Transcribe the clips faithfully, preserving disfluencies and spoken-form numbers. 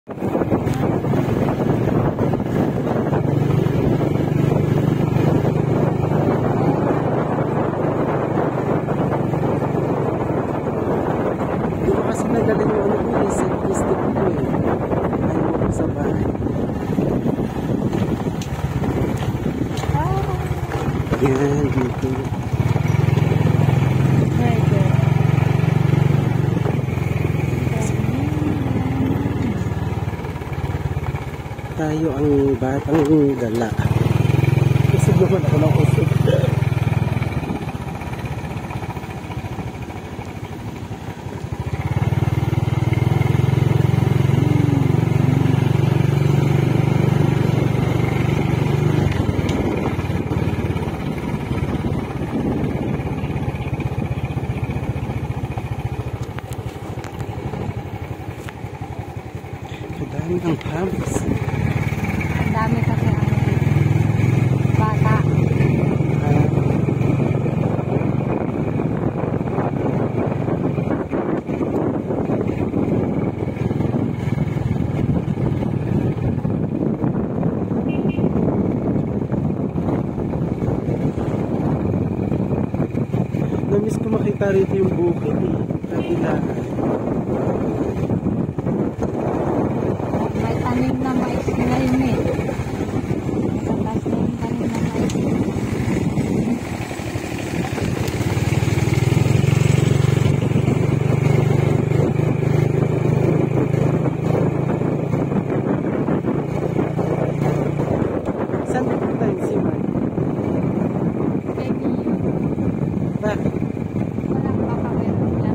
Kasi nagaling yung ano ko eh, set-listed ko eh. Ayaw ko sa bahay. Yan, dito. Tayo ang batang gala. Usog naman ako ng usog. Kadami ang pumps. Ang dami kasi ang bata. Namiss ko makita rito yung bukid eh. Kagilaan. May tanim na mais ngayon eh. Sa taas na yung tanim na mais. Saan nagpunta yung Simay? Baby yun. Bakit? Walang baka meron lang.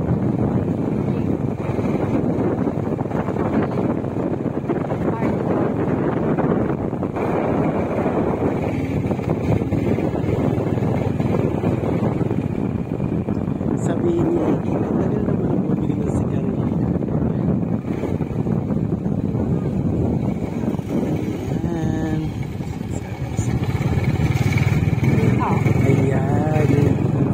Sabihin niya, eh, tagal naman ang bumili ng sigarilyo. Ayan. Oh. Ayan.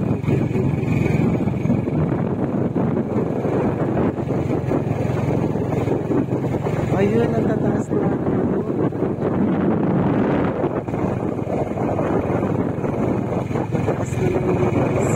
Ayun, ang tataas na. Tataas na lang yung bus.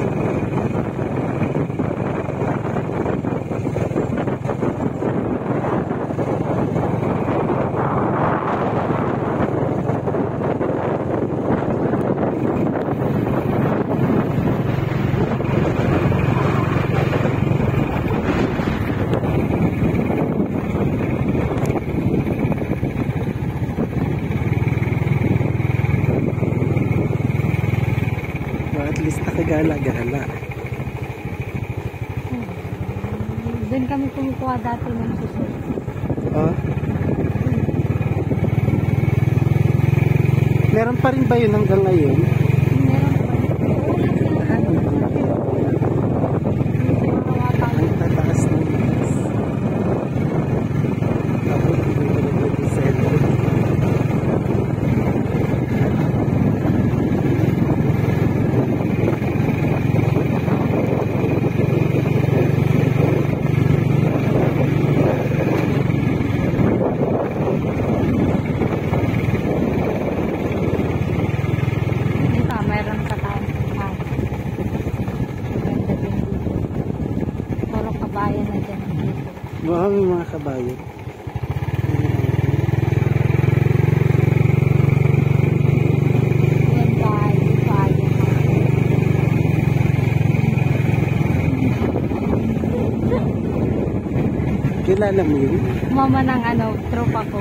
At least nakagala-gala. Doon kami kumukuha dati ng susunod. Oh. Meron pa rin ba yun hanggang ngayon? Meron pa rin. Ang tataas ng bus. Ako, hindi ko na nag-sentro. Ito, meron ka tayong pangkat. Maganda din dito. Puro kabayan na dyan dito. Wow, may mga kabayo. Yan bahay, bahay. Kilala mo yun? Mama ng ano, tropa ko.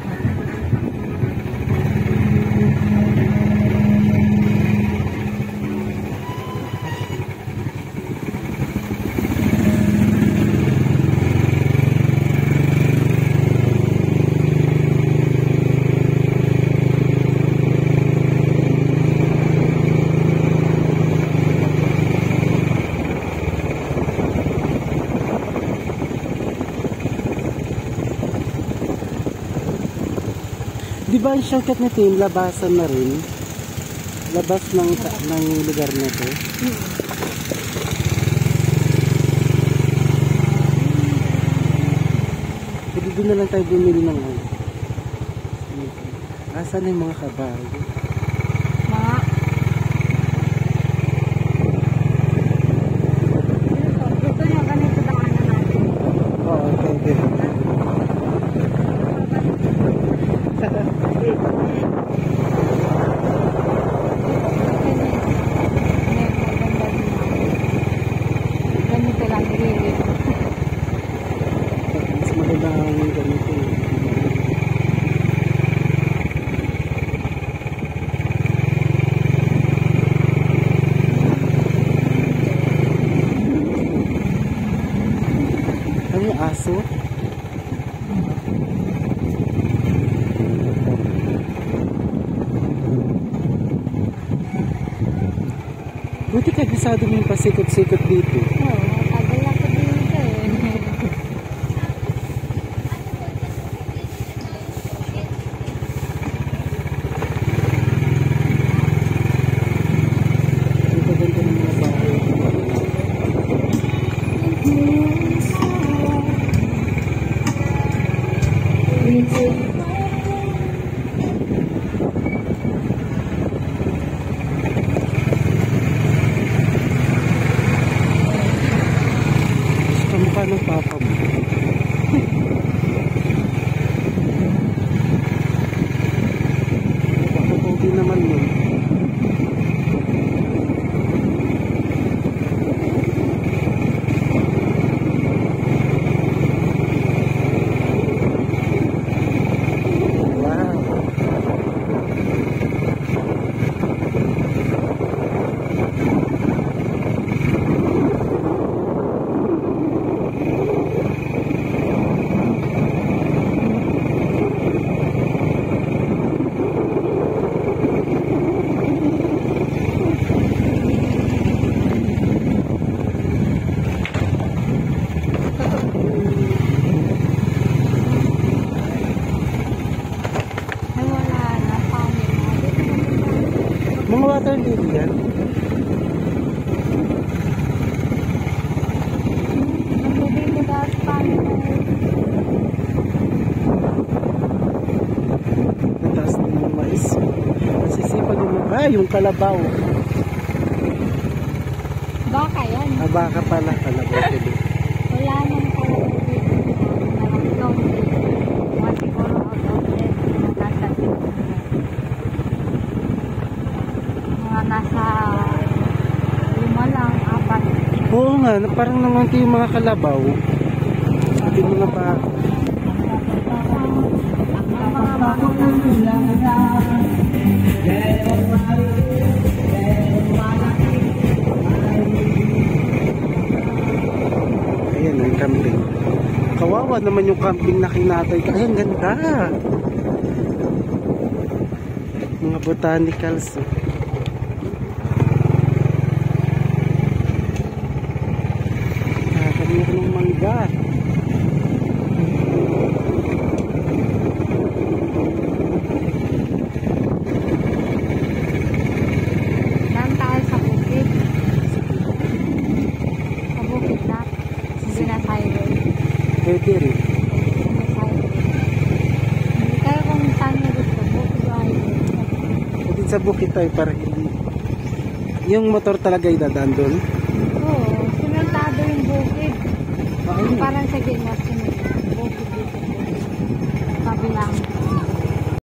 Di ba ang shortcut nito yung labasan na rin? Labas ng, ng lugar na to? Pwede doon na lang tayo bumili ng ano. Asan na yung mga kabayo? Mga... Gusto niyo ganito daanan natin. Oo, pwede. Ganito lang really. Mas maganda ang ganito. Ano yung aso? Buti kabisado mo yung pasikot-sikot dito. Oo, tagal ako dito eh. Ito ganda ng mga bahay. Kamukha ng papa mo. Baka naman mo. Ay wala na, paano na. Mga water lily yan. Nagtubig ko dahil paano na. Mataas na yung mais. Nasisipag yung mga, ah, yung kalabaw. Baka yan. Ah, baka pala, kalabaw tuloy. Wala nang talaga dito. Narang dito. Mga siguro out of ten. Nasa mga nasa lima lang, apat. Oo nga, na- parang namanti yung mga kalabaw. Yung mga pa... Ang mga baka Ayan, ang camping. Kawawa naman yung camping na kinatay. Ay, ang ganda. Mga botanicals. Eh. Nakakamiyak ng mangga. Nang tayo sa bukid. Sa bukid na. Hindi na highway. Pwede rin. Hindi na highway. Hindi tayo kung saan nyo gusto. Bukid o highway. Pwede sa bukid tayo para hindi... Yung motor talaga idadaan doon. Oo. Simentado yung bukid. Ayun. Parang sa Game of Thrones. Bukid dito. Kabilang.